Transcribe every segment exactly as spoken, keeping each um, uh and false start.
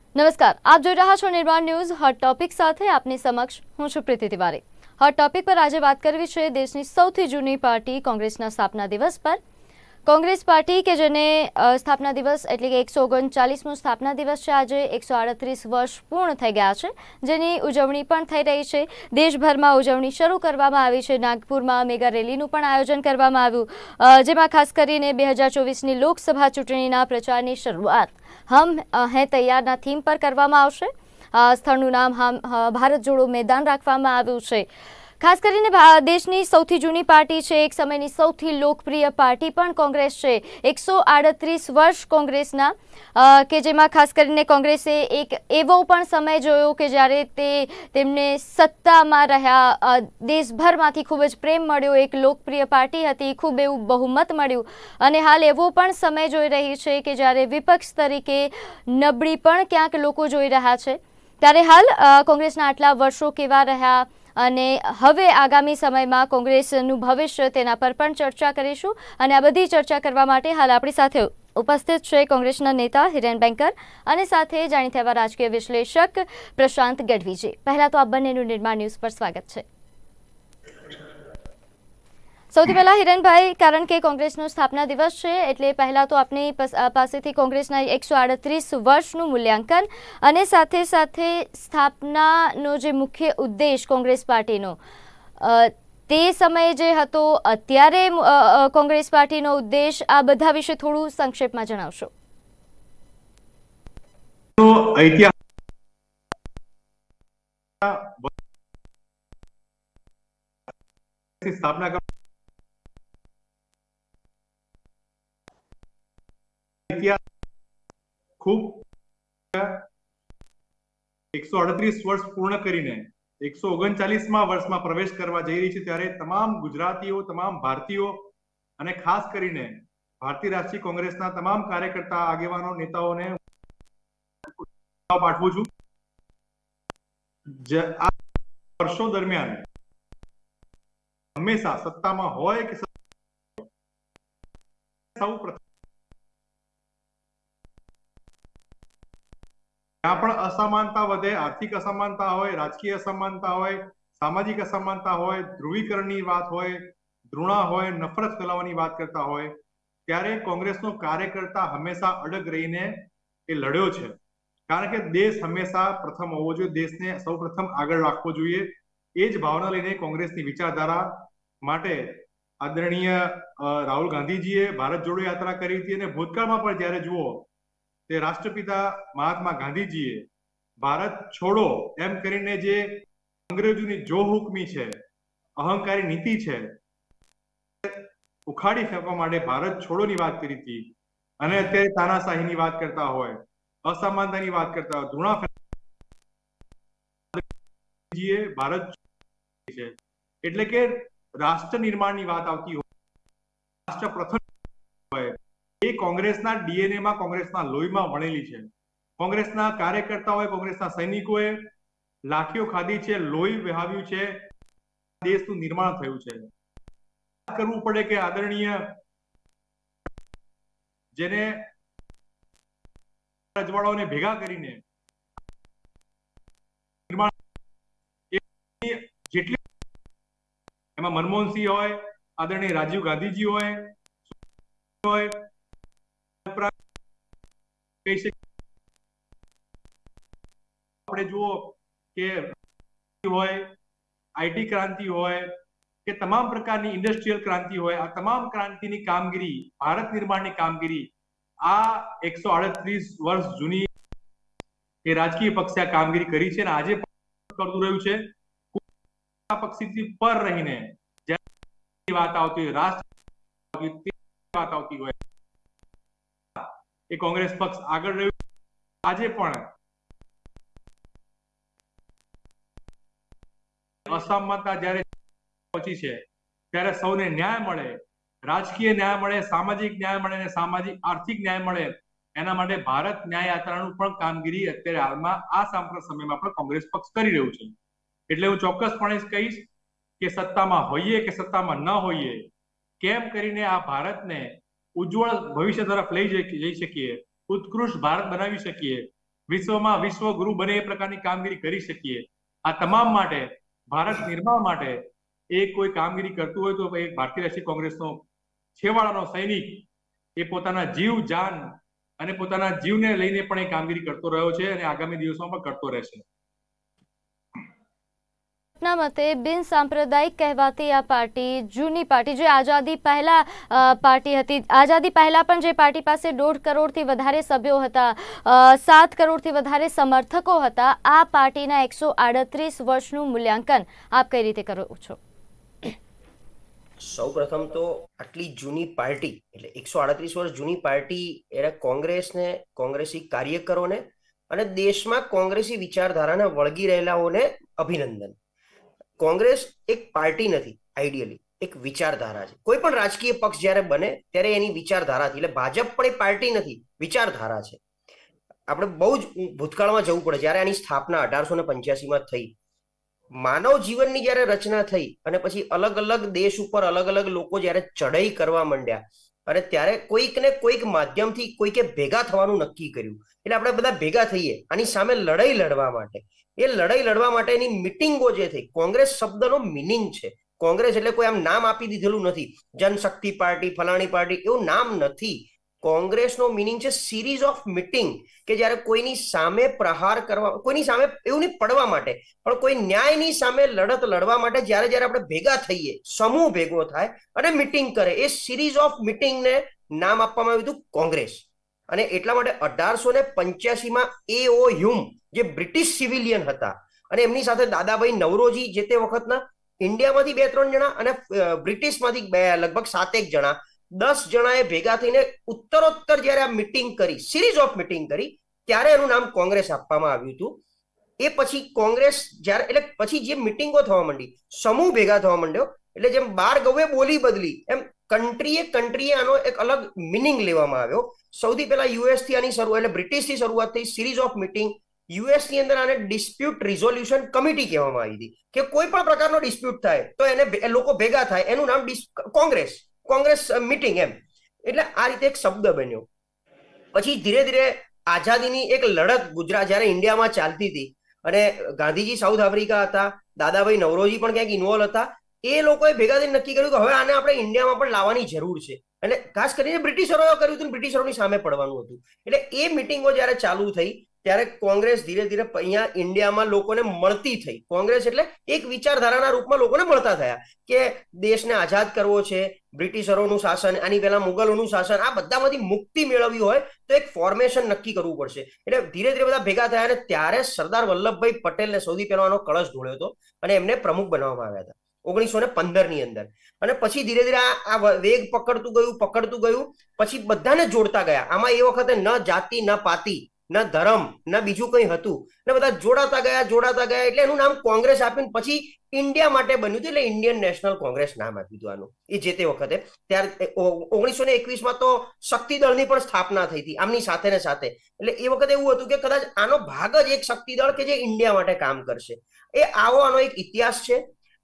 નમસ્કાર, આપ જોઈ રહ્યા છો નિર્માણ ન્યૂઝ હોટ ટોપિક સાથે આપની સમક્ષ હું છું પ્રીતિ તિવારી। હોટ ટોપિક પર આજે વાત કરવી છે દેશની સૌથી જૂની પાર્ટી કોંગ્રેસના સ્થાપના દિવસ પર। કોંગ્રેસ પાર્ટી કે જેને સ્થાપના દિવસ એટલે કે એકસો ઓગણચાલીસમો સ્થાપના દિવસ છે, આજે એકસો આડત્રીસ વર્ષ પૂર્ણ થઈ ગયા છે, જેની ઉજવણી પણ થઈ રહી છે। દેશભરમાં ઉજવણી શરૂ કરવામાં આવી છે। નાગપુરમાં મેગા રેલીનું પણ આયોજન કરવામાં આવ્યું, જેમાં ખાસ કરીને બે હજાર ચોવીસની લોકસભા ચૂંટણીના પ્રચારની શરૂઆત હમ હે તૈયારના થીમ પર કરવામાં આવશે। સ્થળનું નામ હમ ભારત જોડો મેદાન રાખવામાં આવ્યું છે। ખાસ કરીને દેશની સૌથી જૂની પાર્ટી છે, એક સમયની સૌથી લોકપ્રિય પાર્ટી પણ કોંગ્રેસ છે। એકસો આડત્રીસ વર્ષ કોંગ્રેસના, કે જેમાં ખાસ કરીને કોંગ્રેસે એક એવો પણ સમય જોયો કે જ્યારે તે તેમને સત્તામાં રહ્યા, દેશભરમાંથી ખૂબ જ પ્રેમ મળ્યો, એક લોકપ્રિય પાર્ટી હતી, ખૂબ એવું બહુમત મળ્યું, અને હાલ એવો પણ સમય જોઈ રહી છે કે જ્યારે વિપક્ષ તરીકે નબળી પણ ક્યાંક લોકો જોઈ રહ્યા છે। ત્યારે હાલ કોંગ્રેસના આટલા વર્ષો કેવા રહ્યા અને હવે આગામી સમયમાં કોંગ્રેસનું ભવિષ્ય, તેના પર પણ ચર્ચા કરીશું। અને આ બધી ચર્ચા કરવા માટે હાલ આપણી સાથે ઉપસ્થિત છે કોંગ્રેસના નેતા હિરેન બેંકર અને સાથે જાણીતા એવા રાજકીય વિશ્લેષક પ્રશાંત ગઢવીજી। પહેલા તો આ બંનેનું નિર્માણ ન્યૂઝ પર સ્વાગત છે। સૌથી પહેલા હિરેનભાઈ, કારણ કે કોંગ્રેસનો સ્થાપના દિવસ છે એટલે પહેલા તો આપની પાસેથી કોંગ્રેસના એકસો આડત્રીસ વર્ષનું મૂલ્યાંકન અને સાથે સાથે સ્થાપનાનો જે મુખ્ય ઉદ્દેશ કોંગ્રેસ પાર્ટીનો તે સમયે જે હતો, અત્યારે કોંગ્રેસ પાર્ટીનો ઉદ્દેશ, આ બધા વિશે થોડું સંક્ષેપમાં જણાવશો। સ્થાપના ખૂબ એકસો આડત્રીસ વર્ષ પૂર્ણ કરીને એકસો ઓગણચાલીસમા વર્ષમાં પ્રવેશ કરવા જઈ રહી છે, ત્યારે તમામ ગુજરાતીઓ, તમામ ભારતીયો અને ખાસ કરીને ભારતીય રાષ્ટ્રીય કોંગ્રેસના તમામ કાર્યકર્તા, આગેવાનો, નેતાઓને પાઠવું છું। આ વર્ષો દરમિયાન હંમેશા સત્તામાં હોય કે સૌ પ્રથમ ત્યાં પણ અસમાનતા વધે, આર્થિક અસમાનતા હોય, રાજકીય અસમાનતા હોય, સામાજિક અસમાનતા હોય, ધ્રુવીકરણની વાત હોય, ધૃણા હોય, નફરત ફેલાવવાની વાત કરતા હોય, ત્યારે કોંગ્રેસનો કાર્યકર્તા હંમેશા અડગ રહીને એ લડ્યો છે। કારણ કે દેશ હંમેશા પ્રથમ હોવો જોઈએ, દેશને સૌ પ્રથમ આગળ રાખવો જોઈએ। એ જ ભાવના લઈને કોંગ્રેસની વિચારધારા માટે આદરણીય રાહુલ ગાંધીજીએ ભારત જોડો યાત્રા કરી હતી, અને ભૂતકાળમાં પણ જ્યારે જુઓ તે રાષ્ટ્રપિતા મહાત્મા ગાંધીજીએ ભારત છોડો એમ કરીને જે અંગ્રેજોની જો હુકમી છે, અહંકારી નીતિ છે, ઉખાડી ફેંકવા માટે ભારત છોડોની વાત કરી હતી। અને અત્યારે તાનાશાહીની વાત કરતા હોય, અસમાનતાની વાત કરતા હોય, ધૃણા ભારત છે એટલે કે રાષ્ટ્ર નિર્માણની વાત આવતી હોય, રાષ્ટ્ર પ્રથમ હોય, એ કોંગ્રેસના ડીએનએ માં, કોંગ્રેસના લોહીમાં વણેલી છે। કોંગ્રેસના કાર્યકર્તાઓએ, કોંગ્રેસના સૈનિકોએ લાઠીઓ ખાધી છે, લોહી વહાવ્યું છે, દેશનું નિર્માણ થયું છે। વાત કરવું પડે કે આદરણીય જેને રજવાડાઓને ભેગા કરીને જેટલી એમાં મનમોહનસિંહ હોય, આદરણીય રાજીવ ગાંધીજી હોય, આપણે જુઓ કે હોય, આઈટી ક્રાંતિ હોય કે તમામ પ્રકારની ઇન્ડસ્ટ્રીયલ ક્રાંતિ હોય, આ તમામ ક્રાંતિની કામગીરી, ભારત નિર્માણની કામગીરી આ એકસો આડત્રીસ વર્ષ જૂની એ રાજકીય પક્ષે આ કામગીરી કરી છે, અને આજે કરતું રહ્યું છે। પક્ષથી પર રહીને જ્યારે વાત આવતી હોય, રાષ્ટ્ર વાત આવતી હોય, એ કોંગ્રેસ પક્ષ આગળ રહ્યું। આજે પણ અસમાનતા જ્યારે પહોંચી છે ત્યારે સૌને ન્યાય મળે, રાજકીય ન્યાય મળે, સામાજિક ન્યાય મળે, અને સામાજિક આર્થિક ન્યાય મળે, એના માટે ભારત ન્યાય યાત્રાનું પણ કામગીરી અત્યારે હાલમાં આ સાંપ્રત સમયમાં પણ કોંગ્રેસ પક્ષ કરી રહ્યું છે। એટલે હું ચોક્કસપણે કહીશ કે સત્તામાં હોઈએ કે સત્તામાં ન હોઈએ, કેમ કરીને આ ભારતને ઉજ્જવળ ભવિષ્ય તરફ લઈ જઈ શકીએ, उत्कृष्ट भारत बनावी શકીએ। વિશ્વમાં વિશ્વગુરુ બને એ પ્રકારની કામગીરી કરી શકીએ. આ તમામ માટે ભારત નિર્માણ માટે એ કોઈ કામગીરી કરતું હોય તો એ ભારતીય રાષ્ટ્રીય કોંગ્રેસનો છેવાડાનો સૈનિક એ પોતાના જીવ જાન અને પોતાના જીવને લઈને પણ એ કામગીરી કરતો રહ્યો છે અને આગામી દિવસોમાં પણ કરતો રહેશે. આપના મતે બિન સાંપ્રદાયિક કહેવાતી આ પાર્ટી જૂની પાર્ટી જે આઝાદી પહેલા પાર્ટી હતી, આઝાદી પહેલા પણ જે પાર્ટી પાસે દોઢ કરોડથી વધારે સભ્યો હતા, સાત કરોડથી વધારે સમર્થકો હતા, આ પાર્ટીના એકસો આડત્રીસ વર્ષનું મૂલ્યાંકન આપ કઈ રીતે કરો છો? સૌ પ્રથમ તો આટલી જૂની પાર્ટી એટલે એકસો આડત્રીસ વર્ષ જૂની પાર્ટી એને કોંગ્રેસને, કોંગ્રેસી કાર્યકરોને અને દેશમાં કોંગ્રેસી વિચારધારાને વળગી રહેલાઓને અભિનંદન. કોંગ્રેસ એક પાર્ટી નથી, આઈડિયલી એક વિચારધારા છે. કોઈ પણ રાજકીય પક્ષ જ્યારે બને ત્યારે એની વિચારધારાથી, એટલે ભાજપ પણ એ પાર્ટી નથી, વિચારધારા છે. આપણે બહુ જ ભૂતકાળમાં જવું પડે. જ્યારે આની સ્થાપના અઢારસો ને પંચ્યાસીમાં થઈ, માનવ જીવનની જ્યારે રચના થઈ અને પછી અલગ અલગ દેશ ઉપર અલગ અલગ લોકો જ્યારે ચડાઈ કરવા માંડ્યા અને ત્યારે કોઈક ને કોઈક માધ્યમથી કોઈકે ભેગા થવાનું નક્કી કર્યું. એટલે આપણે બધા ભેગા થઈએ આની સામે લડાઈ લડવા માટે. એ લડાઈ લડવા માટેની મિટિંગો જે થઈ, કોંગ્રેસ શબ્દનો મિનિંગ છે. કોંગ્રેસ એટલે કોઈ આમ નામ આપી દીધેલું નથી, જનશક્તિ પાર્ટી, ફલાણી પાર્ટી, એવું નામ નથી. કોંગ્રેસનો મિનિંગ છે સિરીઝ ઓફ મિટિંગ, કે જ્યારે કોઈની સામે પ્રહાર કરવા, કોઈની સામે એવું નહીં પડવા માટે, પણ કોઈ ન્યાયની સામે લડત લડવા માટે જ્યારે જ્યારે આપણે ભેગા થઈએ, સમૂહ ભેગો થાય અને મિટિંગ કરે, એ સિરીઝ ઓફ મિટિંગને નામ આપવામાં આવ્યું હતું કોંગ્રેસ. અને એટલા માટે અઢારસો ને પંચ્યાસીમાં એ ઓ હ્યુમ જે બ્રિટિશ સિવિલિયન હતા અને એમની સાથે દાદાભાઈ નવરોજી જે તે વખતના ઇન્ડિયામાંથી બે ત્રણ જણા અને બ્રિટિશમાંથી બે લગભગ સાતેક જણા, દસ જણાએ ભેગા થઈને ઉત્તરોત્તર જ્યારે આ મિટિંગ કરી, સિરીઝ ઓફ મિટિંગ કરી, ત્યારે એનું નામ કોંગ્રેસ આપવામાં આવ્યું હતું. એ પછી કોંગ્રેસ જ્યારે એટલે પછી જે મિટિંગો થવા માંડી, સમૂહ ભેગા થવા માંડ્યો, એટલે જેમ બાર ગવે બોલી બદલી એમ કન્ટ્રીએ કન્ટ્રીએ આનો એક અલગ મિનિંગ લેવામાં આવ્યો. સૌથી પહેલા યુએસ થી આની શરૂઆત, એટલે બ્રિટિશ થી શરૂઆત થઈ, સિરીઝ ઓફ મિટિંગ. યુએસ ની અંદર આને ડિસ્પ્યુટ રિઝોલ્યુશન કમિટી કહેવામાં આવી હતી, કે કોઈ પણ પ્રકારનો ડિસ્પ્યુટ થાય તો એને લોકો ભેગા થાય, એનું નામ કોંગ્રેસ, કોંગ્રેસ મિટિંગ એમ. એટલે આ રીતે એક શબ્દ બન્યો. પછી ધીરે ધીરે આઝાદીની એક લડત ગુજરાત જ્યારે ઇન્ડિયામાં ચાલતી હતી અને ગાંધીજી સાઉથ આફ્રિકા હતા, દાદાભાઈ નવરોજી પણ ક્યાંક ઇન્વોલ્વ હતા, એ લોકોએ ભેગા થઈને નક્કી કર્યું કે હવે આને આપણે ઇન્ડિયામાં પણ લાવવાની જરૂર છે. એટલે ખાસ કરીને બ્રિટિશરોએ કર્યું હતું, બ્રિટિશરોની સામે પડવાનું હતું. એટલે એ મિટિંગો જ્યારે ચાલુ થઈ ત્યારે કોંગ્રેસ ધીરે ધીરે અહીંયા ઇન્ડિયામાં લોકોને મળતી થઈ. કોંગ્રેસ એટલે એક વિચારધારાના રૂપમાં લોકોને મળતા થયા કે દેશને આઝાદ કરવો છે, બ્રિટિશરોનું શાસન, આની પહેલા મુગલોનું શાસન, આ બધામાંથી મુક્તિ મેળવવી હોય તો એક ફોર્મેશન નક્કી કરવું પડશે. એટલે ધીરે ધીરે બધા ભેગા થયા અને ત્યારે સરદાર વલ્લભભાઈ પટેલને સૌથી પહેલો આનો કળશ ઢોળ્યો હતો અને એમને પ્રમુખ બનાવવામાં આવ્યા હતા ઓગણીસો ને પંદર ની અંદર. અને પછી ધીરે ધીરે આ વેગ પકડતું ગયું પકડતું ગયું પછી બધાને જોડતા ગયા. આમાં એ વખતે ન જાતિ, ન પાતી, ન ધર્મ, ન બીજું કંઈ હતું, ને બધા જોડાતા ગયા જોડાતા ગયા એટલે એનું નામ કોંગ્રેસ આપ્યું. પછી ઇન્ડિયા માટે બન્યું હતું એટલે ઇન્ડિયન નેશનલ કોંગ્રેસ નામ આપ્યું હતું આનું એ જે તે વખતે. ત્યારે ઓગણીસો ને એકવીસ માં તો શક્તિ દળની પણ સ્થાપના થઈ હતી આમની સાથે ને સાથે. એટલે એ વખતે એવું હતું કે કદાચ આનો ભાગ જ એક શક્તિ દળ કે જે ઇન્ડિયા માટે કામ કરશે. એ આવો આનો એક ઇતિહાસ છે.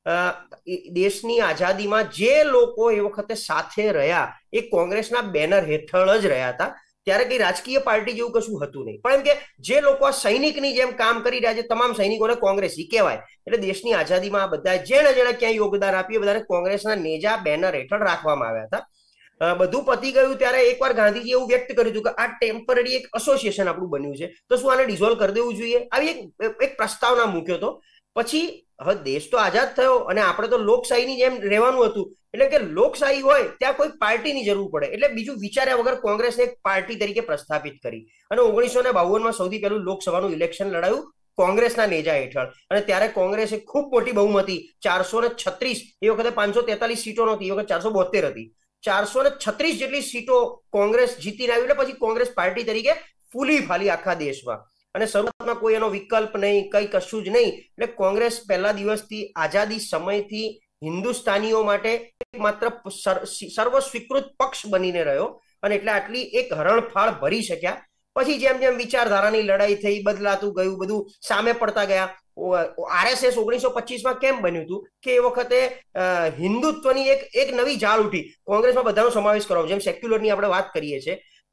દેશની આઝાદીમાં જે લોકો એ વખતે સાથે રહ્યા એ કોંગ્રેસના બેનર હેઠળ જ રહ્યા હતા. ત્યારે કઈ રાજકીય પાર્ટી જેવું કશું હતું નહીં, પણ એમ કે જે લોકો આ સૈનિકની જેમ કામ કરી રહ્યા છે તમામ સૈનિકોને કોંગ્રેસી કહેવાય. એટલે દેશની આઝાદીમાં આ બધા જેણે જેણે ક્યાંય યોગદાન આપ્યું બધાને કોંગ્રેસના નેજા બેનર હેઠળ રાખવામાં આવ્યા હતા. બધું પતી ગયું ત્યારે એકવાર ગાંધીજી એવું વ્યક્ત કર્યું હતું કે આ ટેમ્પરરી એક એસોસિએશન આપણું બન્યું છે તો શું આને ડિઝોલ્વ કરી દેવું જોઈએ, આવી એક એક પ્રસ્તાવના મૂક્યો હતો. પછી હવે દેશ તો આઝાદ થયો અને આપણે તો લોકશાહીની જેમ રહેવાનું હતું, એટલે કે લોકશાહી હોય ત્યાં કોઈ પાર્ટીની જરૂર પડે એટલે બીજું વિચાર્યા વગર કોંગ્રેસને એક પાર્ટી તરીકે પ્રસ્થાપિત કરી અને ઓગણીસો ને બાવનમાં સૌથી પહેલું લોકસભાનું ઇલેક્શન લડાયું કોંગ્રેસના નેજા હેઠળ. અને ત્યારે કોંગ્રેસે ખૂબ મોટી બહુમતી ચારસો ને છત્રીસ, એ વખતે પાંચસો તેતાલીસ સીટો નહોતી, એ વખતે ચારસો બોતેર હતી, ચારસો ને છત્રીસ જેટલી સીટો કોંગ્રેસ જીતીને આવી. એટલે પછી કોંગ્રેસ પાર્ટી તરીકે ફૂલી ફાલી આખા દેશમાં. અને શરૂઆતમાં કોઈ એનો વિકલ્પ નહીં, કઈ કશું જ નહીં. એટલે કોંગ્રેસ પહેલા દિવસથી આઝાદી સમયથી હિન્દુસ્તાનીઓ માટે માત્ર સર્વ સ્વીકૃત પક્ષ બનીને રહ્યો અને એટલે આટલી એક હરણફાળ ભરી શક્યા. પછી જેમ જેમ વિચારધારાની લડાઈ થઈ, બદલાતું ગયું, બધું સામે પડતા ગયા. આરએસએસ ઓગણીસો પચીસ માં કેમ બન્યું હતું કે એ વખતે હિન્દુત્વની એક એક નવી જાળ ઉઠી. કોંગ્રેસમાં બધાનો સમાવેશ કરો, જેમ સેક્યુલરની આપણે વાત કરીએ છીએ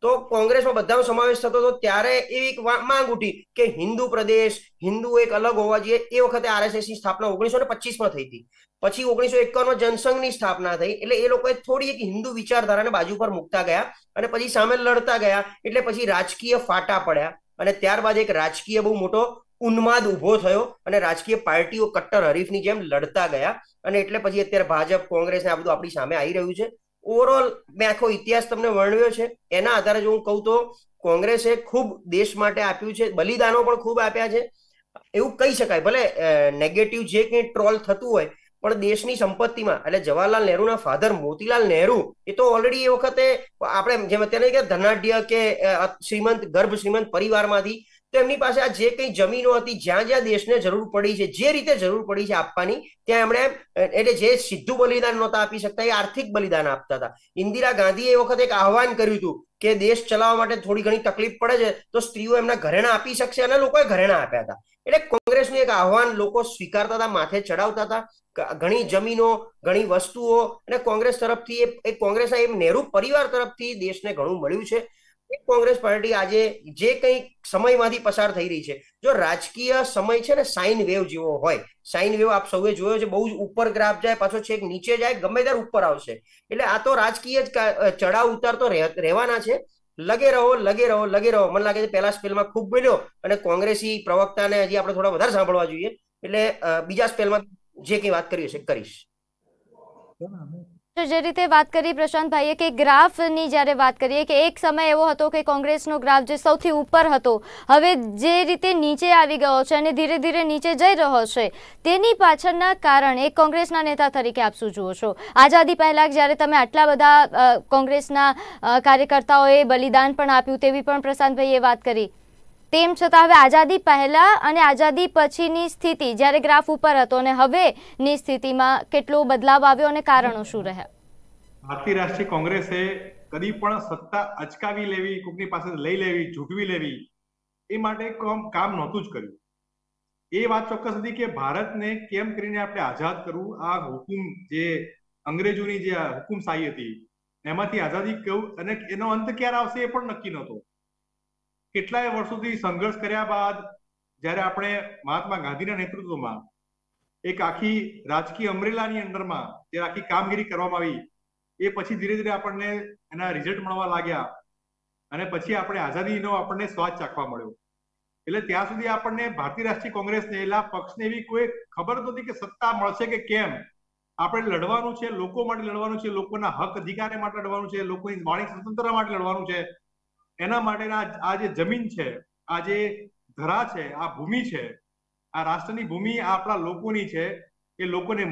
તો કોંગ્રેસમાં બધાનો સમાવેશ થતો હતો ત્યારે એવી માંગ ઉઠી કે હિન્દુ પ્રદેશ, હિન્દુ એક અલગ હોવા જોઈએ. એ વખતે આરએસએસ ની સ્થાપના ઓગણીસો ને પચીસ માં થઈ હતી. પછી ઓગણીસો એકાવનમાં જનસંઘની સ્થાપના થઈ. એટલે એ લોકોએ થોડી એક હિન્દુ વિચારધારાને બાજુ પર મૂકતા ગયા અને પછી સામે લડતા ગયા. એટલે પછી રાજકીય ફાટા પડ્યા અને ત્યારબાદ એક રાજકીય બહુ મોટો ઉન્માદ ઉભો થયો અને રાજકીય પાર્ટીઓ કટ્ટર હરીફની જેમ લડતા ગયા. અને એટલે પછી અત્યારે ભાજપ, કોંગ્રેસ ને આ બધું આપણી સામે આવી રહ્યું છે. ઓવરઓલ મેં આખો ઇતિહાસ તમને વર્ણવ્યો છે. એના આધારે જો હું કહું તો કોંગ્રેસે ખૂબ દેશ માટે આપ્યું છે, બલિદાનો પણ ખૂબ આપ્યા છે એવું કહી શકાય. ભલે નેગેટિવ જે કંઈ ટ્રોલ થતું હોય પણ દેશની સંપત્તિમાં એટલે જવાહરલાલ નહેરુના ફાધર મોતીલાલ નહેરુ એ તો ઓલરેડી એ વખતે આપણે જેમ અત્યારે કે ધનાઢ્ય કે શ્રીમંત ગર્ભ શ્રીમંત પરિવારમાંથી, તો એમની પાસે આ જે કંઈ જમીનો હતી જ્યાં જ્યાં દેશને જરૂર પડી છે, જે રીતે જરૂર પડી છે આપવાની, ત્યાં એમણે એટલે જે સીધું બલિદાન નહોતા આપી શકતા એ આર્થિક બલિદાન આપતા હતા. ઇન્દિરા ગાંધીએ એ વખતે એક આહવાન કર્યું હતું કે દેશ ચલાવવા માટે થોડી ઘણી તકલીફ પડે છે તો સ્ત્રીઓ એમના ઘરેણા આપી શકશે, અને લોકોએ ઘરેણા આપ્યા હતા. એટલે કોંગ્રેસનું એક આહવાન લોકો સ્વીકારતા હતા, માથે ચડાવતા હતા. ઘણી જમીનો, ઘણી વસ્તુઓ અને કોંગ્રેસ તરફથી એ કોંગ્રેસના એ નહેરુ પરિવાર તરફથી દેશને ઘણું મળ્યું છે. કોંગ્રેસ પાર્ટી આજે જે કંઈ સમયમાંથી પસાર થઈ રહી છે, જો રાજકીય સમય છે ને સાઇન વેવ જેવો હોય, સાઇન વેવ આપ સૌએ જોયો છે, બહુ જ ઉપર ગ્રાફ જાય, પાછો છેક નીચે જાય, ગમે ત્યારે ઉપર આવશે. એટલે આ તો રાજકીય ચડાવ ઉતાર તો રહેવાના છે. લગે રહો લગે રહો લગે રહો. મને લાગે છે પહેલા સ્પેલમાં ખૂબ બોલ્યો અને કોંગ્રેસી પ્રવક્તાને હજી આપણે થોડા વધારે સાંભળવા જોઈએ. એટલે બીજા સ્પેલમાં જે કંઈ વાત કરી હશે કરીશ. જે રીતે વાત કરી પ્રશાંતભાઈએ કે ગ્રાફની જ્યારે વાત કરીએ કે એક સમય એવો હતો કે કોંગ્રેસનો ગ્રાફ જે સૌથી ઉપર હતો, હવે જે રીતે નીચે આવી ગયો છે અને ધીરે ધીરે નીચે જઈ રહ્યો છે, તેની પાછળના કારણ એક કોંગ્રેસના નેતા તરીકે આપ શું જુઓ છો? આઝાદી પહેલા જ્યારે તમે આટલા બધા કોંગ્રેસના કાર્યકર્તાઓએ બલિદાન પણ આપ્યું તેવી પણ પ્રશાંતભાઈએ વાત કરી, તેમ છતાં હવે આઝાદી પહેલા અને આઝાદી પછીની સ્થિતિ જ્યારે ગ્રાફ ઉપર હતો અને હવેની સ્થિતિમાં કેટલો બદલાવ આવ્યો અને કારણો શું રહ્યા? ભારતીય રાષ્ટ્રીય કોંગ્રેસે કદી પણ સત્તા અચકાવી લેવી, કોઈની પાસે લઈ લેવી, ઝૂંટવી લેવી એ માટે કામ નહોતું જ કર્યું. એ વાત ચોક્કસ હતી કે ભારતને કેમ કરીને આપણે આઝાદ કરવું, આ હુકુમ જે અંગ્રેજોની જે હુકુમશાહી હતી એમાંથી આઝાદી કેવું અને એનો અંત ક્યારે આવશે એ પણ નક્કી નહોતો. કેટલાય વર્ષોથી સંઘર્ષ કર્યા બાદ જ્યારે આપણે મહાત્મા ગાંધીના નેતૃત્વમાં એક આખી રાજકીય અમરેલાની અંદરમાં જે આખી કામગીરી કરવામાં આવી, એ પછી ધીરે ધીરે આપણને એના રિઝલ્ટ મળવા લાગ્યા અને પછી આપણે આઝાદીનો આપણને સ્વાદ ચાખવા મળ્યો. એટલે ત્યાં સુધી આપણને ભારતીય રાષ્ટ્રીય કોંગ્રેસને એલા પક્ષને એવી કોઈ ખબર નહોતી કે સત્તા મળશે કે કેમ. આપણે લડવાનું છે, લોકો માટે લડવાનું છે, લોકોના હક અધિકાર માટે લડવાનું છે, લોકોની વાણી સ્વતંત્રતા માટે લડવાનું છે. એના માટેના આ જે જમીન છે, આ જે ધરા છે, આ ભૂમિ છે, આ રાષ્ટ્રની ભૂમિ આપણા લોકોની છે, એ લોકોને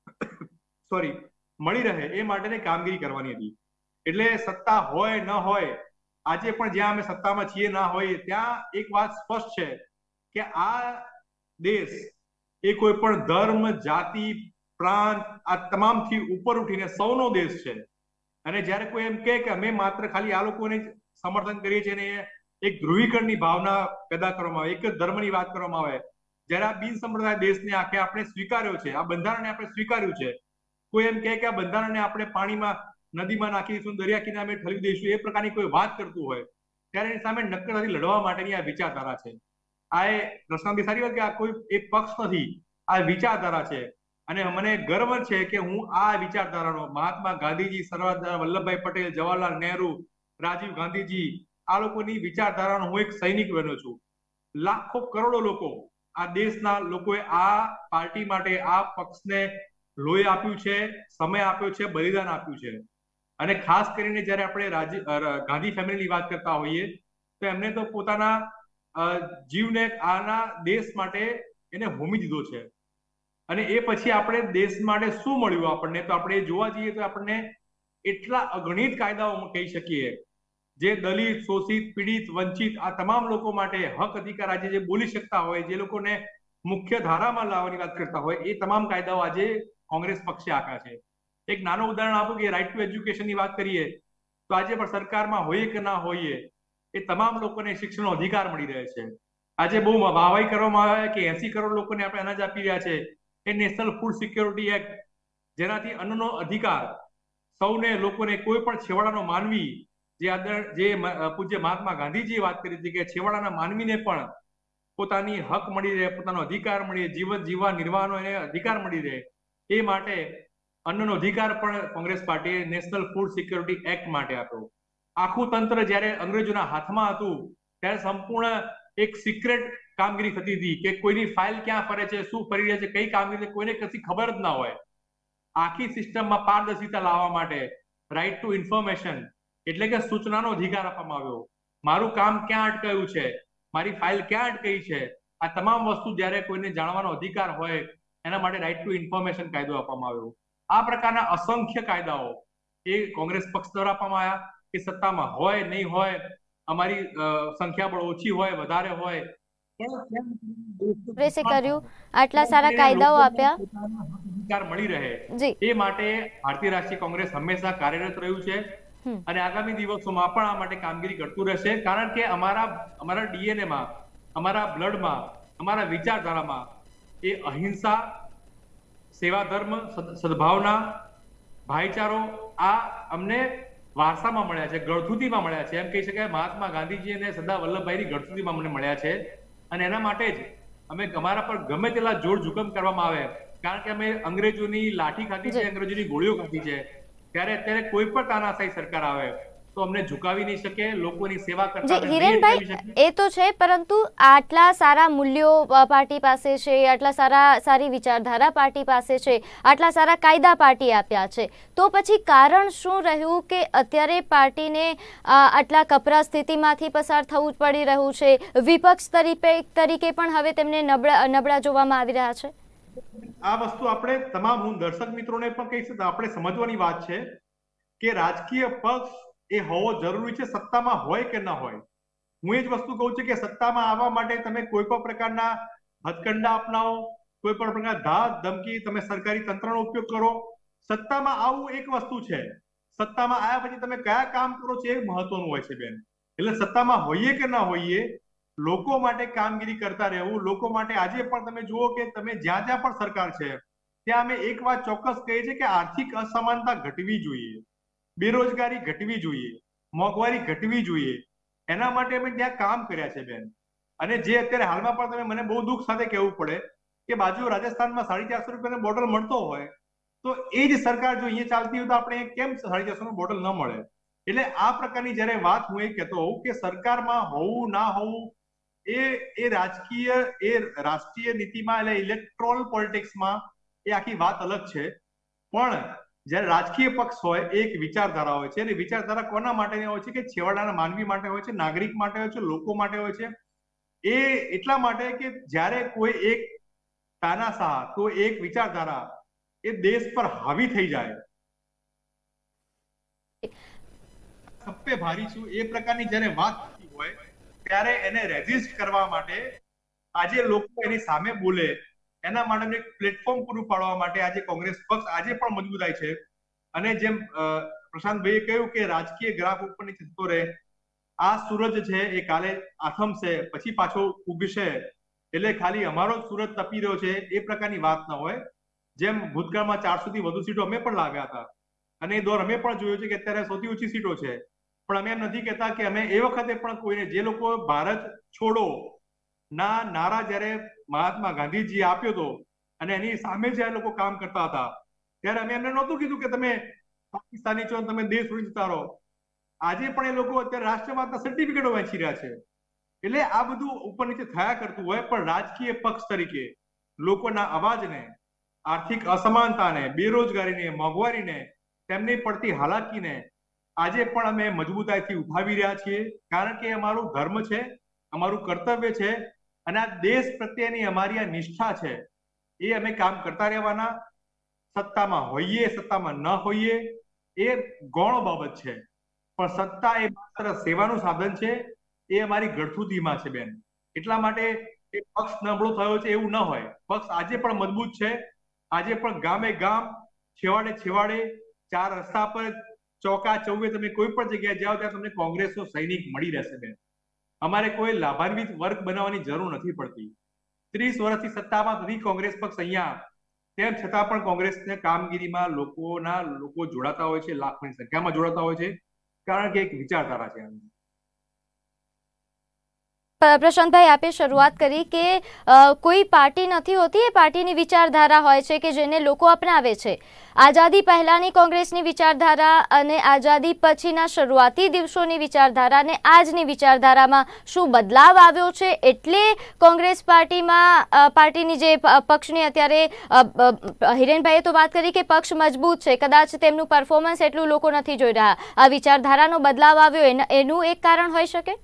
સોરી મળી રહે એ માટેની કામગીરી કરવાની હતી. એટલે સત્તા હોય ન હોય, આજે પણ જ્યાં અમે સત્તામાં છીએ ના હોય, ત્યાં એક વાત સ્પષ્ટ છે કે આ દેશ એ કોઈ પણ ધર્મ, જાતિ, પ્રાંત આ તમામથી ઉપર ઉઠીને સૌનો દેશ છે. અને જ્યારે કોઈ એમ કહે કે અમે માત્ર ખાલી આ લોકોને સમર્થન કરીએ છીએ ને એક ધ્રુવીકરણની ભાવના પેદા કરવામાં આવે, એક જ ધર્મની વાત કરવામાં આવે, જ્યારે આ બિન સંપ્રદાય દેશને આખે આપણે સ્વીકાર્યો છે, આ બંધારણને આપણે સ્વીકાર્યું છે, કોઈ એમ કહે કે આ બંધારણને આપણે પાણીમાં નદીમાં નાખી દઈશું, દરિયા કિનારે ઠલવી દઈશું, એ પ્રકારની કોઈ વાત કરતું હોય ત્યારે એની સામે નક્કરતાથી લડવા માટેની આ વિચારધારા છે. આ એ પ્રશાંતભાઈ સારી વાત કે આ કોઈ એક પક્ષ નથી, આ વિચારધારા છે. અને મને ગર્વ છે કે હું આ વિચારધારાનો મહાત્મા ગાંધીજી, સરદાર વલ્લભભાઈ પટેલ, જવાહરલાલ નહેરુ, રાજીવ ગાંધીજી, આ લોકોની વિચારધારાનો હું એક સૈનિક બન્યો છું. લાખો કરોડો લોકો, આ દેશના લોકોએ આ પાર્ટી માટે, આ પક્ષને લોહી આપ્યું છે, સમય આપ્યો છે, બલિદાન આપ્યું છે. અને ખાસ કરીને જયારે આપણે રાજીવ ગાંધી ફેમિલીની વાત કરતા હોઈએ તો એમને તો પોતાના જીવને આના દેશ માટે એને હોમી દીધો છે. અને એ પછી આપણે દેશ માટે શું મળ્યું આપણને, તો આપણે જોવા જઈએ તો આપણને એટલા અગણિત કાયદાઓ કહી શકીએ જે દલિત, શોષિત, પીડિત, વંચિત આ તમામ લોકો માટે હક અધિકાર આજે જે બોલી શકતા હોય, જે લોકોને મુખ્ય ધારામાં લાવવાની વાત કરતા હોય, એ તમામ કાયદાઓ આજે કોંગ્રેસ પક્ષે આપ્યા છે. એક નાનું ઉદાહરણ આપું કે રાઇટ ટુ એજ્યુકેશનની વાત કરીએ તો આજે પણ સરકારમાં હોઈએ કે ના હોઈએ એ તમામ લોકોને શિક્ષણનો અધિકાર મળી રહે છે. આજે બહુ વાહવાઈ કરવામાં આવે કે એસી કરોડ લોકોને આપણે અનાજ આપી રહ્યા છે. એ નેશનલ ફૂડ સિક્યોરિટી એક્ટ, જેનાથી અન્નનો અધિકાર સૌને લોકોને કોઈ પણ છેવાડાનો માનવી જે આદર જે પૂજ્ય મહાત્મા ગાંધીજીએ વાત કરી હતી કે છેવાડાના માનવીને પણ પોતાની હક મળી રહે, પોતાનો અધિકાર મળી રહે, જીવન જીવવા નિર્વાહનો એને અધિકાર મળી રહે, એ માટે અન્નનો અધિકાર પણ કોંગ્રેસ પાર્ટીએ નેશનલ ફૂડ સિક્યોરિટી એક્ટ માટે આપ્યો. આખું તંત્ર જ્યારે અંગ્રેજોના હાથમાં હતું ત્યારે સંપૂર્ણ એક સિક્રેટ કામગીરી થતી હતી કે કોઈની ફાઇલ ક્યાં ફરે છે, શું ફરી રહે છે, કઈ કામગીરી કોઈને કશી ખબર જ ના હોય. આખી સિસ્ટમમાં પારદર્શિતા લાવવા માટે રાઇટ ટુ ઇન્ફોર્મેશન એટલે કે સૂચનાનો અધિકાર આપવામાં આવ્યો. મારું કામ ક્યાં અટકાયું છે, મારી ફાઇલ ક્યાં અટકાઈ છે, આ તમામ વસ્તુ જ્યારે કોઈને જાણવાનો અધિકાર હોય એના માટે રાઇટ ટુ ઇન્ફોર્મેશન કાયદો આપવામાં આવ્યો. આ પ્રકારના અસંખ્ય કાયદાઓ એ કોંગ્રેસ પક્ષ દ્વારા આપવામાં આવ્યા કે સત્તામાં હોય નહીં હોય, અમારી સંખ્યાબળ ઓછી હોય વધારે હોય, કોંગ્રેસે કર્યું આટલા સારા કાયદાઓ આપ્યા અધિકાર મળી રહે એ માટે ભારતીય રાષ્ટ્રીય કોંગ્રેસ હંમેશા કાર્યરત રહ્યું છે અને આગામી દિવસોમાં પણ આ માટે કામગીરી કરતું રહેશે. કારણ કે અમારા અમારા ડીએનએ માં, અમારા બ્લડમાં, અમારા વિચારધારામાં એ અહિંસા, સેવા ધર્મ, સદભાવના, ભાઈચારો આ અમને વારસામાં મળ્યા છે, ગળથુતીમાં મળ્યા છે. એમ કહી શકાય મહાત્મા ગાંધીજી અને સરદાર વલ્લભભાઈની ગળથુતીમાં મને મળ્યા છે અને એના માટે જ અમે અમારા પર ગમે તેટલા જોર જુકમ કરવામાં આવે, કારણ કે અમે અંગ્રેજોની લાઠી ખાધી છે, અંગ્રેજોની ગોળીઓ ખાધી છે, ત્યારે અત્યારે કોઈ પણ તાનાશાહી સરકાર આવે તો અમને ઝુકાવી નહીં શકે, લોકોની સેવા કરતા. હિરેનભાઈ, એ તો છે, પરંતુ આટલા સારા મૂલ્યો પાર્ટી પાસે છે, આટલા સારા સારી વિચારધારા પાર્ટી પાસે છે, આટલા સારા કાયદા પાર્ટી આપ્યા છે, તો પછી કારણ શું રહ્યું કે અત્યારે પાર્ટીને આટલા કપરા સ્થિતિમાંથી પસાર થવું પડી રહ્યું છે? વિપક્ષ તરીકે તરીકે પણ હવે તેમને નબળા નબળા જોવામાં આવી રહ્યા છે. આ વસ્તુ આપણે તમામ હું દર્શક મિત્રોને પણ કહીશ, આપણે સમજવાની વાત છે કે રાજકીય પક્ષ એ હોવો જરૂરી છે, સત્તામાં હોય કે ન હોય. હું એ જ વસ્તુ કહું છું કે સત્તામાં આવવા માટે તમે કોઈ પણ પ્રકારના હથકંડા અપનાવો, કોઈ પણ પ્રકારના ધાક ધમકી, તમે સરકારી તંત્રનો ઉપયોગ કરો. સત્તામાં આવવું એક વસ્તુ છે, સત્તામાં આવ્યા પછી તમે કયા કામ કરો છો એ મહત્વનું હોય છે બેન. એટલે સત્તામાં હોઈએ કે ના હોઈએ, લોકો માટે કામગીરી કરતા રહેવું. લોકો માટે આજે પણ તમે જુઓ કે તમે જ્યાં જ્યાં પણ સરકાર છે ત્યાં અમે એક વાત ચોક્કસ કહીએ છીએ કે આર્થિક અસમાનતા ઘટવી જોઈએ, બેરોજગારી ઘટવી જોઈએ, મોંઘવારી ઘટવી જોઈએ. એના માટે અમે ત્યાં કામ કર્યા છે બેન. અને જે અત્યારે હાલમાં પણ તમે મને બહુ દુઃખ સાથે કહેવું પડે કે બાજુ રાજસ્થાનમાં સાડી ચારસો રૂપિયાનો બોટલ મળતો હોય તો એ જ સરકાર જો અહીંયા ચાલતી હોય તો આપણે કેમ સાડી ચારસો નું બોટલ ન મળે? એટલે આ પ્રકારની જયારે વાત હું એ કહેતો હોઉં કે સરકારમાં હોવું ના હોવું એ એ રાજકીય એ રાષ્ટ્રીય નીતિમાં એટલે ઇલેક્ટ્રોલ પોલિટિક્સમાં એ આખી વાત અલગ છે. પણ જયારે રાજકીય પક્ષ હોય એક વિચારધારા હોય છે, અને વિચારધારા કોના માટેની હોય છે કે છેવાડાના માનવી માટે હોય છે, નાગરિક માટે હોય છે, લોકો માટે હોય છે. એ એટલા માટે કે જ્યારે કોઈ એક તાનાશાહ તો એક વિચારધારા એ દેશ પર હાવી થઈ જાય, સપ્પે ભારી છું એ પ્રકારની જયારે વાત થતી હોય ત્યારે એને રેઝિસ્ટ કરવા માટે આજે લોકો એની સામે બોલે, એના માટે એક પ્લેટફોર્મ પૂરું પાડવા માટે આજે કોંગ્રેસ પક્ષ આજે પણ મજબૂતાઈ છે. અને જેમ પ્રશાંતભાઈએ કહ્યું કે રાજકીય ગ્રાફ ઉપર નીચે જતો રહે, આ સૂરજ છે એ કાલે આથમશે પછી પાછો ઉગશે, એટલે ખાલી અમારો સૂરજ તપી રહ્યો છે એ પ્રકારની વાત ન હોય. જેમ ભૂતકાળમાં ચારસો થી વધુ સીટો અમે પણ લાવ્યા હતા અને એ દોર અમે પણ જોયું છે કે અત્યારે સૌથી ઓછી સીટો છે, પણ અમે એમ નથી કહેતા કે અમે એ વખતે પણ કોઈને, જે લોકો ભારત છોડો ના નારા જયારે મહાત્મા ગાંધીજીએ આપ્યો હતો અને એની સામે જયારે લોકો કામ કરતા હતા ત્યારે અમે એમને નહોતું કીધું કે તમે પાકિસ્તાની છો, તમે દેશ છોડી જતા રહો. આજે પણ એ લોકો અત્યારે રાષ્ટ્રવાદના સર્ટિફિકેટો વાંચી રહ્યા છે. એટલે આ બધું ઉપર નીચે થયા કરતું હોય, પણ રાજકીય પક્ષ તરીકે લોકોના અવાજને, આર્થિક અસમાનતાને, બેરોજગારીને, મોંઘવારીને, તેમની પડતી હાલાકીને આજે પણ અમે મજબૂતાઈથી ઉઠાવી રહ્યા છીએ. કારણ કે અમારું ધર્મ છે, અમારું કર્તવ્ય છે અને આ દેશ પ્રત્યેની અમારી આ નિષ્ઠા છે, એ અમે કામ કરતા રહેવાના. સત્તામાં હોઈએ, સત્તામાં ન હોઈએ એ ગૌણ બાબત છે, પણ સત્તા એ માત્ર સેવાનું સાધન છે, એ અમારી ગળથુતીમાં છે બેન. એટલા માટે એ પક્ષ નબળો થયો છે એવું ન હોય. પક્ષ આજે પણ મજબૂત છે. આજે પણ ગામે ગામ, છેવાડે છેવાડે, ચાર રસ્તા પર, ચોકા ચૌવે તમે કોઈ પણ જગ્યાએ જાઓ ત્યાં તમને કોંગ્રેસનો સૈનિક મળી રહેશે બેન. અમારે કોઈ લાભાન્વિત વર્ગ બનાવવાની જરૂર નથી પડતી. ત્રીસ વર્ષથી સત્તામાં નથી કોંગ્રેસ પક્ષ અહીંયા, તેમ છતાં પણ કોંગ્રેસની કામગીરીમાં લોકોના લોકો જોડાતા હોય છે, લાખોની સંખ્યામાં જોડાતા હોય છે. કારણ કે એક વિચારધારા છે. પ્રશાંતભાઈ, આપે શરૂઆત કરી કે કોઈ પાર્ટી નથી હોતી, એ પાર્ટીની વિચારધારા હોય છે કે જેને લોકો અપનાવે છે. આઝાદી પહેલાની કોંગ્રેસની વિચારધારા અને આઝાદી પછીના શરૂઆતી દિવસોની વિચારધારા અને આજની વિચારધારામાં શું બદલાવ આવ્યો છે? એટલે કોંગ્રેસ પાર્ટીમાં પાર્ટીની જે પક્ષની અત્યારે હિરેનભાઈએ તો વાત કરી કે પક્ષ મજબૂત છે, કદાચ તેમનું પરફોર્મન્સ એટલું લોકો નથી જોઈ રહ્યા. આ વિચારધારાનો બદલાવ આવ્યો એનું એક કારણ હોઈ શકે?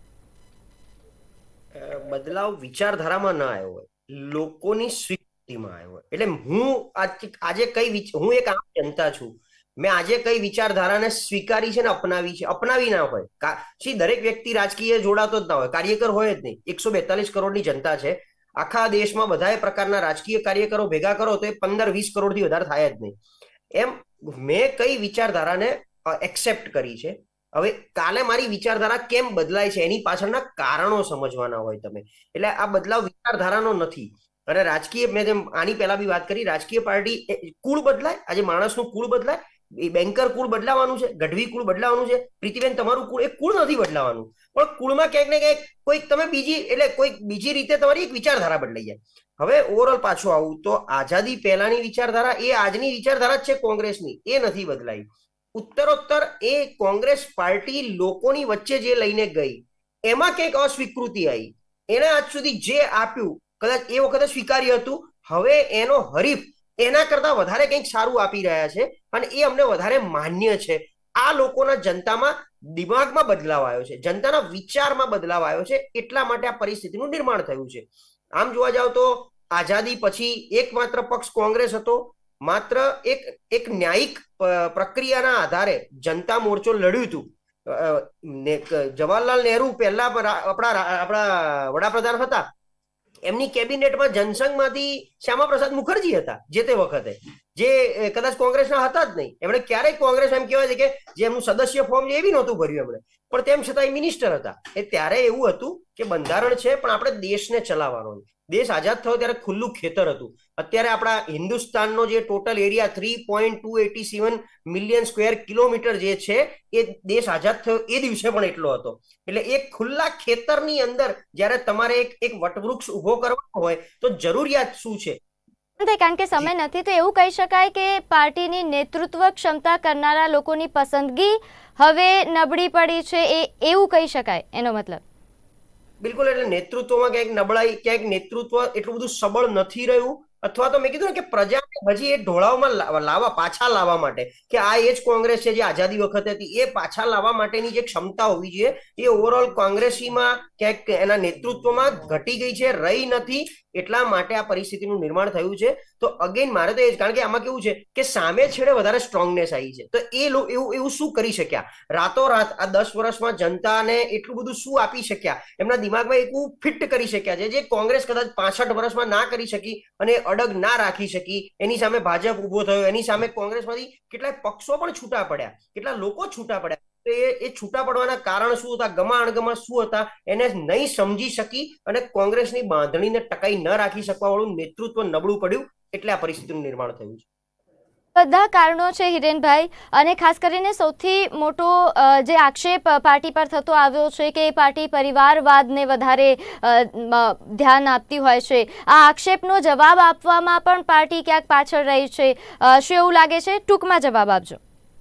બદલાવ વિચારધારામાં ન આવ્યો હોય, લોકોની સ્વીકૃતિમાં આવ્યો હોય. એટલે હું આજે કઈ હું એક આમ જનતા છું, મેં આજે કઈ વિચારધારાને સ્વીકારી છે ને અપનાવી છે, અપનાવી ના હોય. દરેક વ્યક્તિ રાજકીય જોડાતો જ ના હોય, કાર્યકર હોય જ નહીં. એકસો બેતાલીસ કરોડની જનતા છે આખા દેશમાં, બધા પ્રકારના રાજકીય કાર્યકરો ભેગા કરો તો એ પંદર વીસ કરોડથી વધારે થાય જ નહીં. એમ મેં કઈ વિચારધારાને એક્સેપ્ટ કરી છે. હવે કાલે મારી વિચારધારા કેમ બદલાય છે એની પાછળના કારણો સમજવાના હોય તમે. એટલે આ બદલાવ વિચારધારાનો નથી. અને રાજકીય, મેં જેમ આની પહેલા બી વાત કરી, રાજકીય પાર્ટી કુળ બદલાય, આજે માણસનું કુળ બદલાય, બેન્કર કુળ બદલાવાનું છે, ગઢવી કુળ બદલાવાનું છે, પ્રીતિબેન તમારું કુળ, એ કુળ નથી બદલાવાનું, પણ કુળમાં ક્યાંક ને ક્યાંક કોઈક તમે બીજી એટલે કોઈક બીજી રીતે તમારી એક વિચારધારા બદલાઈ જાય. હવે ઓવરઓલ પાછું આવું તો આઝાદી પહેલાની વિચારધારા એ આજની વિચારધારા જ છે કોંગ્રેસની, એ નથી બદલાઈ. ઉત્તરોત્તર એ કોંગ્રેસ પાર્ટી લોકોની વચ્ચે જે લઈને ગઈ એમાં કંઈક અસ્વીકૃતિ આવી. એને આજ સુધી જે આપ્યું કદાચ એ વખતે સ્વીકાર્ય હતું, હવે એનો હરીફ એના કરતા વધારે કંઈક સારું આપી રહ્યા છે અને એ અમને વધારે માન્ય છે. આ લોકોના જનતામાં દિમાગમાં બદલાવ આવ્યો છે, જનતાના વિચારમાં બદલાવ આવ્યો છે, એટલા માટે આ પરિસ્થિતિનું નિર્માણ થયું છે. આમ જોવા જાવ તો આઝાદી પછી એકમાત્ર પક્ષ કોંગ્રેસ હતો. માત્ર એક એક ન્યાયિક પ્રક્રિયાના આધારે જનતા મોરચો લડ્યું હતું. જવાહરલાલ નહેરુ પહેલા આપણા આપણા વડાપ્રધાન હતા, એમની કેબિનેટમાં જનસંઘમાંથી શ્યામા પ્રસાદ મુખર્જી હતા જે તે વખતે, જે કદાચ કોંગ્રેસના હતા જ નહીં. એમણે ક્યારેય કોંગ્રેસ એમ કહેવાય છે કે જે એમનું સદસ્ય ફોર્મ છે એ બી નહોતું ભર્યું એમણે, પણ તેમ છતાં એ મિનિસ્ટર હતા. એ ત્યારે એવું હતું કે બંધારણ છે પણ આપણે દેશને ચલાવવાનો. દેશ આઝાદ થયો ત્યારે ખુલ્લું ખેતર હતું. અત્યારે આપણા હિન્દુસ્તાનનો જે total area three point two eighty seven million square kilometre જે છે એ દેશ આઝાદ થયો એ દિવસે પણ એટલો હતો. એટલે એક ખુલ્લા ખેતરની અંદર જ્યારે તમારે એક એક વટવૃક્ષ ઉભો કરવાનો હોય તો જરૂરિયાત શું છે? કારણ કે સમય નથી તો એવું કહી શકાય કે પાર્ટીની નેતૃત્વ ક્ષમતા કરનારા લોકોની પસંદગી હવે નબળી પડી છે, એ એવું કહી શકાય એનો મતલબ? બિલકુલ. એટલે નેતૃત્વમાં ક્યાંક નબળાઈ, ક્યાંક નેતૃત્વ એટલું બધું સબળ નથી રહ્યું, અથવા તો મેં કીધું ને કે પ્રજાને હજી એ ઢોળાવમાં લાવવા, પાછા લાવવા માટે કે આ એ જ કોંગ્રેસ છે જે આઝાદી વખતે હતી, એ પાછા લાવવા માટેની જે ક્ષમતા હોવી જોઈએ એ ઓવરઓલ કોંગ્રેસીમાં ક્યાંક એના નેતૃત્વમાં ઘટી ગઈ છે, રહી નથી. એટલા માટે આ પરિસ્થિતિનું નિર્માણ થયું છે. તો અગેન મારે તો એ જ, કારણ કે આમાં કેવું છે કે સામે છેડે વધારે સ્ટ્રોંગનેસ આવી છે. તો એ એવું એવું શું કરી શક્યા રાતોરાત? આ દસ વર્ષમાં જનતાને એટલું બધું શું આપી શક્યા? એમના દિમાગમાં એવું ફિટ કરી શક્યા છે જે કોંગ્રેસ કદાચ પાસઠ વર્ષમાં ના કરી શકી અને અડગ ના રાખી શકી. એની સામે ભાજપ ઉભો થયો, એની સામે કોંગ્રેસમાંથી કેટલાય પક્ષો પણ છૂટા પડ્યા, કેટલા લોકો છૂટા પડ્યા. એ છૂટા પડવાના કારણ શું હતા, ગમા અણગમા શું હતા, એને નહીં સમજી શકી અને કોંગ્રેસની બાંધણીને ટકાઈ ન રાખી શકવા વાળું નેતૃત્વ નબળું પડ્યું. એટલે આ પરિસ્થિતિનું નિર્માણ થયું છે. બધા કારણો છે હિરેનભાઈ, અને ખાસ કરીને સૌથી મોટો જે આક્ષેપ પાર્ટી પર થતો આવ્યો છે કે પાર્ટી પરિવારવાદને વધારે ધ્યાન આપતી હોય છે. આ આક્ષેપનો જવાબ આપવામાં પણ પાર્ટી ક્યાંક પાછળ રહી છે. શું એવું લાગે છે? ટૂંકમાં જવાબ આપજો.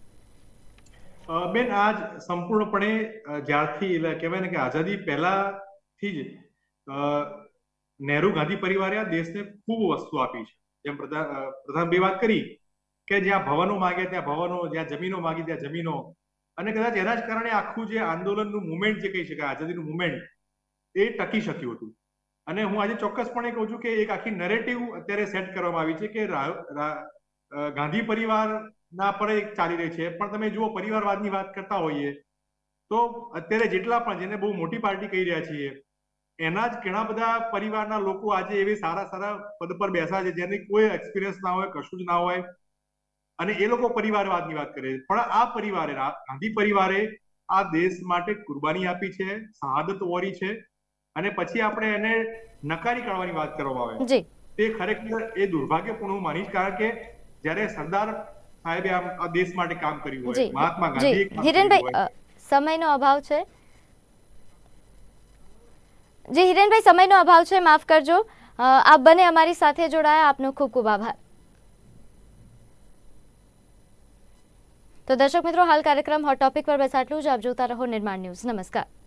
બેન, આજ સંપૂર્ણપણે જ્યારથી એટલે કહેવાય ને કે આઝાદી પહેલાથી જ નહેરુ ગાંધી પરિવારે આ દેશને ખૂબ વસ્તુ આપી છે. જેમ પ્રધાન પ્રધાનભાઈ વાત કરી કે જ્યાં ભવનો માગ્યા ત્યાં ભવનો, જ્યાં જમીનો માગી ત્યાં જમીનો, અને કદાચ એના જ કારણે આખું જે આંદોલનનું મુવમેન્ટ જે કહી શકાય, આઝાદીનું મુવમેન્ટ, એ ટકી શક્યું હતું. અને હું આજે ચોક્કસપણે કહું છું કે એક આખી નરેટિવ અત્યારે સેટ કરવામાં આવી છે કે ગાંધી પરિવાર ના પર એક ચાલી રહી છે. પણ તમે જુઓ, પરિવારવાદની વાત કરતા હોઈએ તો અત્યારે જેટલા પણ જેને બહુ મોટી પાર્ટી કહી રહ્યા છીએ એના જ ઘણા બધા પરિવારના લોકો આજે એવી સારા સારા પદ પર બેસા છે જેની કોઈ એક્સપિરિયન્સ ના હોય, કશું જ ના હોય, અને એ લોકો પરિવારવાદની વાત કરે છે. પણ આ પરિવારે, ગાંધી પરિવારે આ દેશ માટે કુરબાની આપી છે, શહાદત વોરી છે, અને પછી આપણે એને નકારી કાઢવાની વાત કરવામાં આવે તે ખરેખર એ દુર્ભાગ્યપૂર્ણ હું માનીશ. કારણ કે જ્યારે સરદાર સાહેબે આ દેશ માટે કામ કર્યું હોય, મહાત્મા ગાંધીએ, હિરેનભાઈ સમયનો અભાવ છે. જી હિરેનભાઈ, સમયનો અભાવ છે, માફ કરજો. આપ બંને અમારી સાથે જોડાયા, આપનો ખૂબ ખૂબ આભાર. તો દર્શક મિત્રો, હાલ કાર્યક્રમ હોટ ટોપિક પર બસ આટલું જ. આપ જોતા રહો નિર્માણ ન્યૂઝ. નમસ્કાર.